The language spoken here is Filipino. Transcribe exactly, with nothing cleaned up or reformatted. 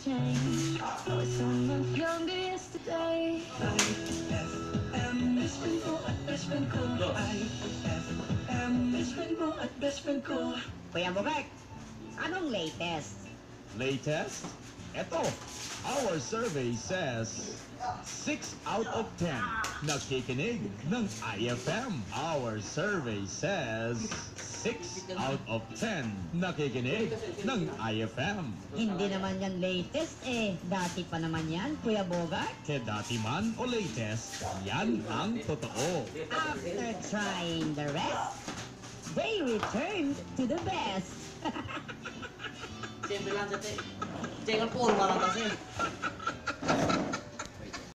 changed. I was so much younger yesterday. I F M, best friend ko at best friend ko. I F M, best friend ko at best friend ko. Kuya Bobek, anong latest? Latest? Eto, our survey says six out of ten nakikinig ng I F M. Our survey says six out of ten nakikinig ng I F M. Hindi naman yan latest eh. Dati pa naman yan, Kuya Bogart. Kaya dati man o latest, yan ang totoo. After trying the rest, they returned to the best. Siyempre lang sa te. Cek ang forma lang kasi.